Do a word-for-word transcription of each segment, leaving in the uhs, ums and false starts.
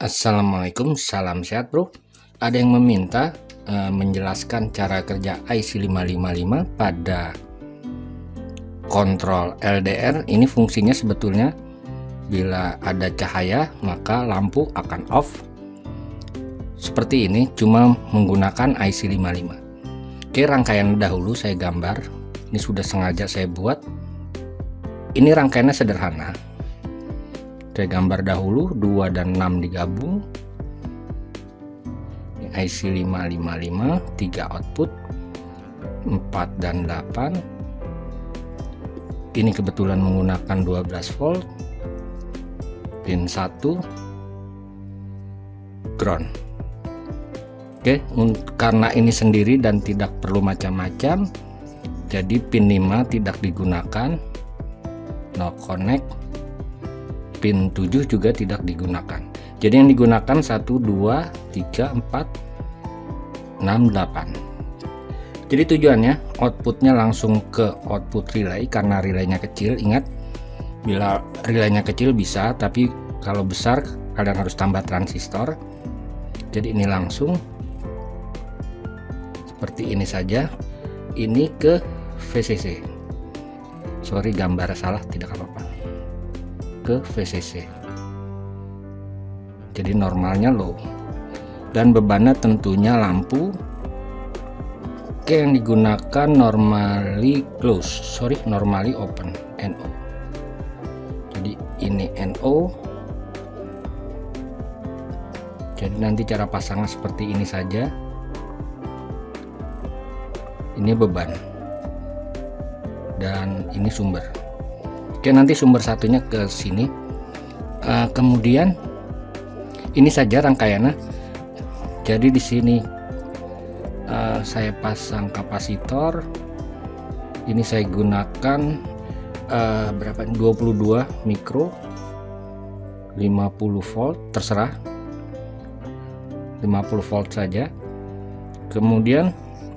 Assalamualaikum, salam sehat bro. Ada yang meminta uh, menjelaskan cara kerja I C lima lima lima pada kontrol L D R. Ini fungsinya sebetulnya bila ada cahaya maka lampu akan off seperti ini, cuma menggunakan I C lima lima. Oke, rangkaian dahulu saya gambar. Ini sudah sengaja saya buat. Ini rangkaiannya sederhana. Saya gambar dahulu dua dan enam digabung. Ini I C lima lima lima, tiga output, empat dan delapan. Ini kebetulan menggunakan dua belas volt. Pin satu ground. Oke, karena ini sendiri dan tidak perlu macam-macam, jadi pin lima tidak digunakan. No connect. Pin tujuh juga tidak digunakan. Jadi yang digunakan satu, dua, tiga, empat, enam, delapan. Jadi tujuannya outputnya langsung ke output relay karena relaynya kecil. Ingat, bila relaynya kecil bisa, tapi kalau besar kalian harus tambah transistor. Jadi ini langsung seperti ini saja. Ini ke V C C. Sorry, gambar salah, tidak apa-apa. Ke V C C. Jadi normalnya low. Dan bebannya tentunya lampu. Oke, yang digunakan normally close. Sorry, normally open. N O. Jadi ini N O. Jadi nanti cara pasangnya seperti ini saja. Ini beban. Dan ini sumber. Oke, nanti sumber satunya ke sini. Uh, kemudian ini saja rangkaiannya. Jadi di sini uh, saya pasang kapasitor. Ini saya gunakan uh, berapa? dua puluh dua mikro, lima puluh volt, terserah. lima puluh volt saja. Kemudian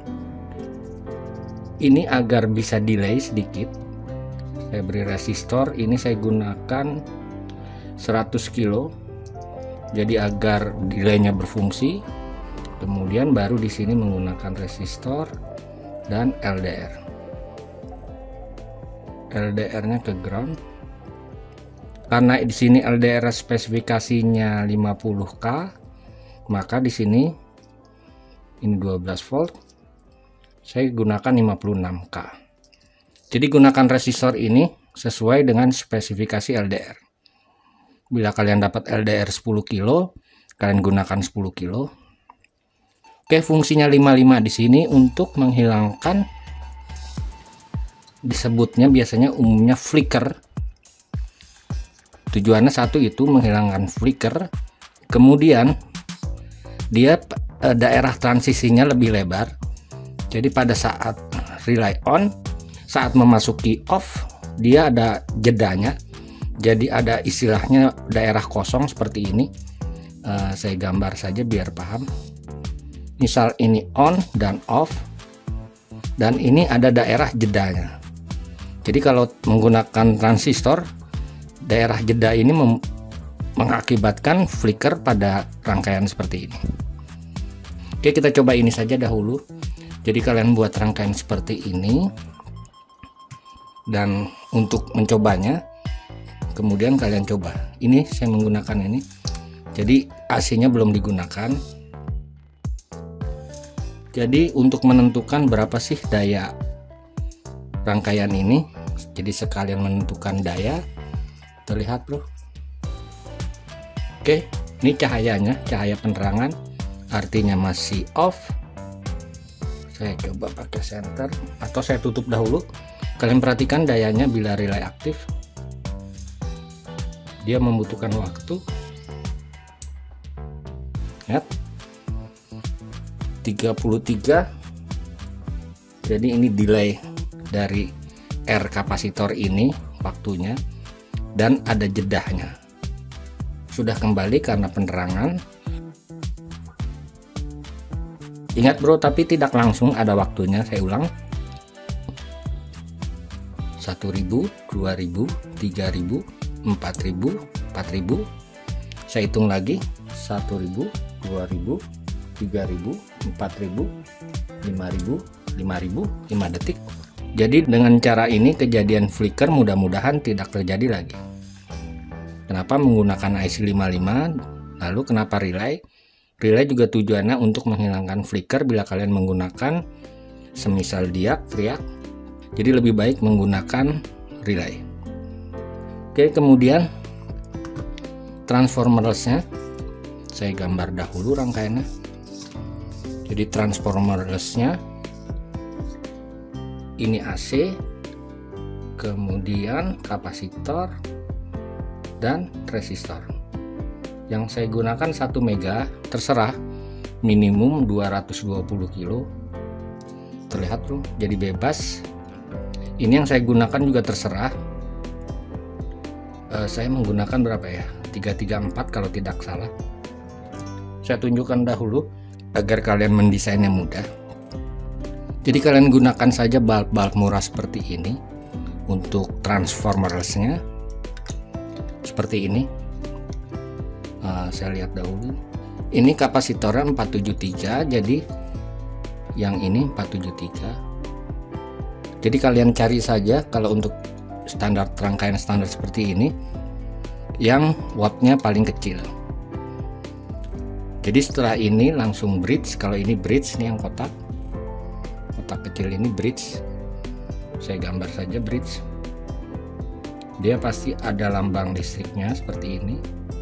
ini agar bisa delay sedikit, saya beri resistor. Ini saya gunakan seratus kilo, jadi agar delaynya berfungsi. Kemudian baru di sini menggunakan resistor dan L D R. L D R-nya ke ground. Karena di sini L D R spesifikasinya lima puluh K, maka di sini ini dua belas volt. Saya gunakan lima puluh enam K. Jadi gunakan resistor ini sesuai dengan spesifikasi L D R. Bila kalian dapat L D R sepuluh kilo, kalian gunakan sepuluh kilo. Oke, fungsinya lima puluh lima di sini untuk menghilangkan, disebutnya biasanya umumnya flicker. Tujuannya satu itu menghilangkan flicker. Kemudian dia daerah transisinya lebih lebar. Jadi pada saat relay on, saat memasuki off, dia ada jedanya. Jadi ada istilahnya daerah kosong seperti ini. Uh, saya gambar saja biar paham. Misal ini on dan off, dan ini ada daerah jedanya. Jadi kalau menggunakan transistor, daerah jeda ini mengakibatkan flicker pada rangkaian seperti ini. Oke, kita coba ini saja dahulu. Jadi kalian buat rangkaian seperti ini, dan untuk mencobanya kemudian kalian coba. Ini saya menggunakan ini, jadi A C-nya belum digunakan. Jadi untuk menentukan berapa sih daya rangkaian ini, jadi sekalian menentukan daya, terlihat bro. Oke, ini cahayanya, cahaya penerangan, artinya masih off. Saya coba pakai center atau saya tutup dahulu. Kalian perhatikan dayanya bila relay aktif, dia membutuhkan waktu. Lihat, tiga puluh tiga. Jadi ini delay dari R kapasitor ini waktunya, dan ada jedahnya. Sudah kembali karena penerangan. Ingat bro, tapi tidak langsung ada waktunya. Saya ulang. satu ribu, dua ribu, tiga ribu, empat ribu, empat ribu. Saya hitung lagi. satu ribu, dua ribu, tiga ribu, empat ribu, lima ribu, lima ribu, lima detik. Jadi dengan cara ini kejadian flicker mudah-mudahan tidak terjadi lagi. Kenapa menggunakan I C lima puluh lima? Lalu kenapa relay? Relay juga tujuannya untuk menghilangkan flicker bila kalian menggunakan semisal diak, triak. Jadi lebih baik menggunakan relay. Oke, kemudian transformersnya saya gambar dahulu rangkaiannya. Jadi transformersnya ini A C, kemudian kapasitor dan resistor. Yang saya gunakan satu mega, terserah, minimum dua ratus dua puluh kilo. Terlihat bro, jadi bebas. Ini yang saya gunakan juga terserah. Uh, saya menggunakan berapa ya? tiga tiga empat kalau tidak salah. Saya tunjukkan dahulu agar kalian mendesainnya mudah. Jadi kalian gunakan saja bulb-bulb murah seperti ini untuk transformersnya. Seperti ini. Uh, saya lihat dahulu. Ini kapasitornya empat tujuh tiga, jadi yang ini empat tujuh tiga. Jadi kalian cari saja kalau untuk standar rangkaian standar seperti ini yang wattnya paling kecil. Jadi setelah ini langsung bridge. Kalau ini bridge, ini yang kotak kotak kecil ini bridge. Saya gambar saja bridge. Dia pasti ada lambang listriknya seperti ini.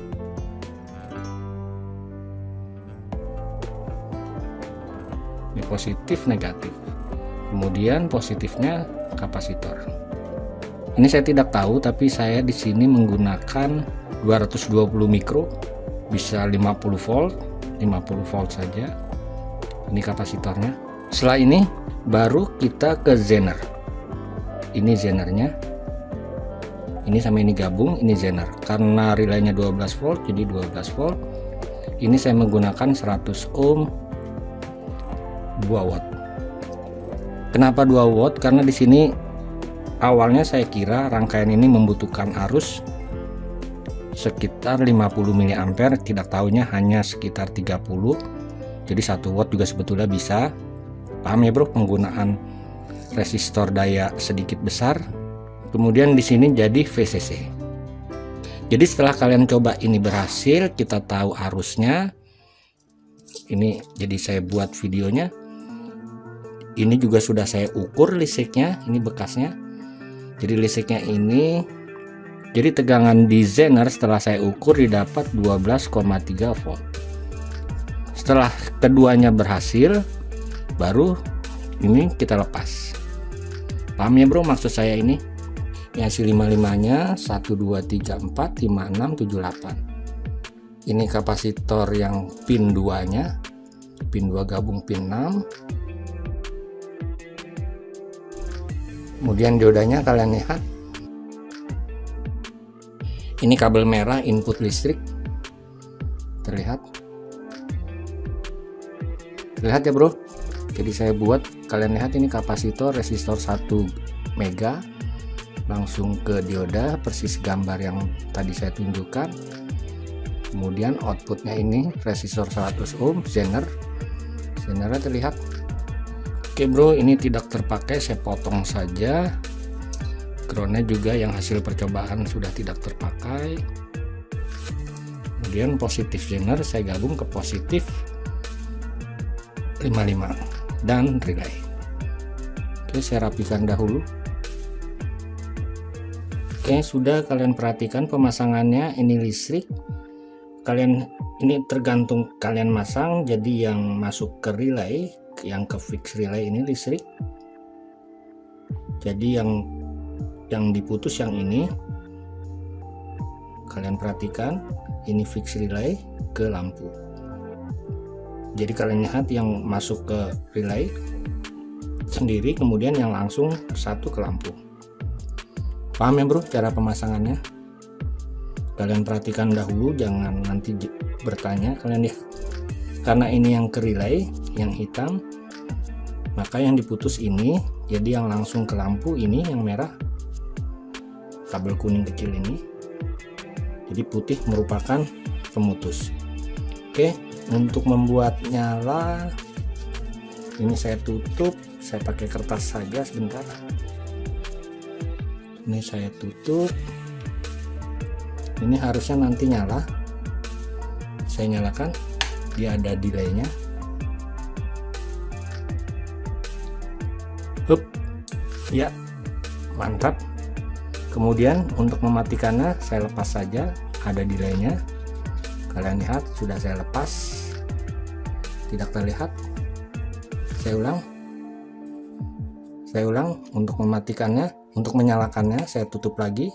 Ini positif negatif. Kemudian positifnya kapasitor. Ini saya tidak tahu, tapi saya di sini menggunakan dua ratus dua puluh mikro, bisa lima puluh volt, lima puluh volt saja. Ini kapasitornya. Setelah ini baru kita ke zener. Ini zenernya. Ini sama ini gabung, ini zener. Karena relaynya dua belas volt, jadi dua belas volt. Ini saya menggunakan seratus ohm, dua watt. Kenapa dua watt? Karena di sini awalnya saya kira rangkaian ini membutuhkan arus sekitar lima puluh miliampere, tidak tahunya hanya sekitar tiga puluh. Jadi satu watt juga sebetulnya bisa. Paham ya bro, penggunaan resistor daya sedikit besar. Kemudian di sini jadi V C C. Jadi setelah kalian coba ini berhasil, kita tahu arusnya. Ini jadi saya buat videonya. Ini juga sudah saya ukur listriknya, ini bekasnya. Jadi listriknya ini, jadi tegangan di zener setelah saya ukur didapat dua belas koma tiga volt. Setelah keduanya berhasil, baru ini kita lepas. Paham ya bro maksud saya ini? Yang lima puluh lima nya satu dua tiga empat lima enam tujuh delapan. Ini kapasitor yang pin dua nya, pin dua gabung pin enam. Kemudian diodanya kalian lihat. Ini kabel merah input listrik. Terlihat? Terlihat ya bro? Jadi saya buat, kalian lihat ini kapasitor resistor satu mega. Langsung ke dioda, persis gambar yang tadi saya tunjukkan. Kemudian outputnya ini resistor seratus ohm, zener. Zenernya terlihat. Oke bro, ini tidak terpakai, saya potong saja. Groundnya juga yang hasil percobaan sudah tidak terpakai. Kemudian positif zener saya gabung ke positif lima puluh lima dan relay. Oke, saya rapikan dahulu. Oke, sudah kalian perhatikan pemasangannya. Ini listrik. Kalian ini tergantung kalian masang. Jadi yang masuk ke relay, yang ke fix relay ini listrik. Jadi yang yang diputus yang ini. Kalian perhatikan, ini fix relay ke lampu. Jadi kalian lihat yang masuk ke relay sendiri, kemudian yang langsung satu ke lampu. Paham ya bro cara pemasangannya? Kalian perhatikan dahulu, jangan nanti bertanya. Kalian lihat, karena ini yang ke relay yang hitam, maka yang diputus ini, jadi yang langsung ke lampu ini yang merah, kabel kuning kecil ini. Jadi putih merupakan pemutus. Oke, untuk membuat nyala ini saya tutup, saya pakai kertas saja sebentar. Ini saya tutup. Ini harusnya nanti nyala. Saya nyalakan, dia ada delaynya. Hup, ya, mantap. Kemudian untuk mematikannya saya lepas saja, ada delaynya. Kalian lihat sudah saya lepas, tidak terlihat. Saya ulang, saya ulang untuk mematikannya. Untuk menyalakannya saya tutup lagi.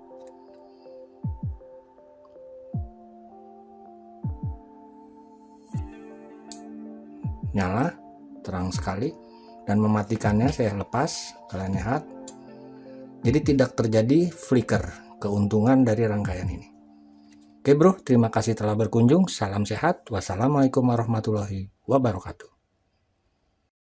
Nyala terang sekali. Dan mematikannya saya lepas, kalian lihat. Jadi tidak terjadi flicker. Keuntungan dari rangkaian ini. Oke bro, terima kasih telah berkunjung. Salam sehat. Wassalamualaikum warahmatullahi wabarakatuh.